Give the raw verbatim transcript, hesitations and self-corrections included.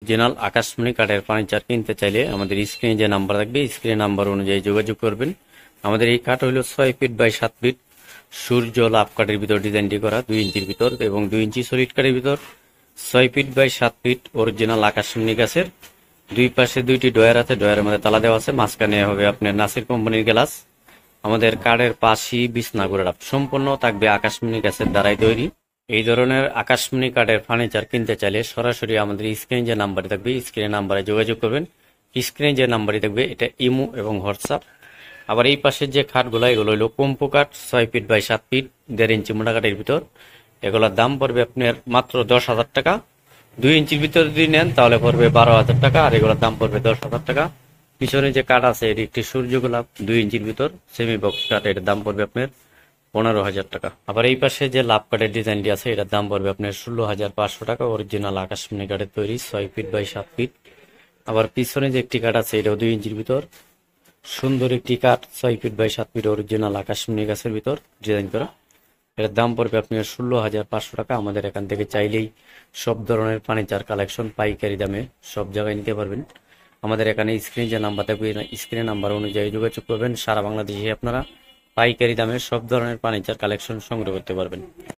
Original আকাশমণি কাঠের furniture কিনতে চাইলে আমাদের স্ক্রিনে যে নাম্বার থাকবে স্ক্রিনে নাম্বার অনুযায়ী যোগাযোগ করবেন। আমাদের এই কাঠ হলো ছয় ফিট বাই সাত ফিট সূর্য লাভ কাঠের ভিতর ডিজাইনটি করা দুই ইঞ্চির ভিতর এবং দুই ইঞ্চি সলিড কাঠের ভিতর ছয় ফিট বাই সাত ফিট অরিজিনাল আকাশমণি গাছের দুই পাশে দুইটি ডয়ার আছে, ডয়ারের মধ্যে তালা দেওয়া আছে, মাঝখানে হবে আপনার নাসির কোম্পানির গ্লাস। আমাদের কাঠের পাশি বিছনা গোড়া সম্পূর্ণ থাকবে আকাশমণি গাছের দ্বারাই তৈরি। এই ধরনের আকাশমণি কাঠের ফার্নিচার কিনতে চাইলে সরাসরি আমাদের স্ক্রিনে যে নাম্বারটি থাকবে স্ক্রিনে নাম্বারে যোগাযোগ করবেন। স্ক্রিনে যে নাম্বারটি থাকবে এটা ইমো এবং হোয়াটসঅ্যাপ। আবার এই পাশের যে খাটগুলো এগুলো হলো কম্পো কাঠ ছয় ফিট বাই সাত ফিট দেড় ইঞ্চি মোটা কাঠের ভিতর। এগুলোর দাম পড়বে আপনার মাত্র দশ হাজার টাকা। দুই ইঞ্চির ভিতর যদি নেন তাহলে পড়বে বারো হাজার টাকা, আর এগুলোর দাম পড়বে দশ হাজার টাকা। পিছনে যে কাঠ আছে এটি একটি সূর্য গোলাপ দুই ইঞ্চির ভিতর সেমি বক্স কাঠ, এটার দাম পড়বে আপনার পনেরো হাজার টাকা। আবার এই পাশে যে লাভ কাঠের ডিজাইনটি আছে এটার দাম পড়বে আপনার ষোলো হাজার পাঁচশো টাকা। অরিজিনাল আকাশমণি কাঠের তৈরি ছয় ফিট বাই সাত ফিট। আবার পিছনে যে একটি কাঠ আছে এটাও দুই ইঞ্চির ভিতর সুন্দর একটি কাঠ ছয় ফিট বাই সাত ফিট অরিজিনাল আকাশমণি গাছের ভিতর ডিজাইন করা, এটার দাম পড়বে আপনার ষোলো হাজার পাঁচশো টাকা। আমাদের এখান থেকে চাইলেই সব ধরনের ফার্নিচার কালেকশন পাইকারি দামে সব জায়গায় নিতে পারবেন। আমাদের এখানে স্ক্রিনে যে নাম্বার থাকবে স্ক্রিনে নাম্বার অনুযায়ী যোগাযোগ করবেন। সারা বাংলাদেশে আপনারা পাইকারি দামে সব ধরনের ফার্নিচার কালেকশন সংগ্রহ করতে পারবেন।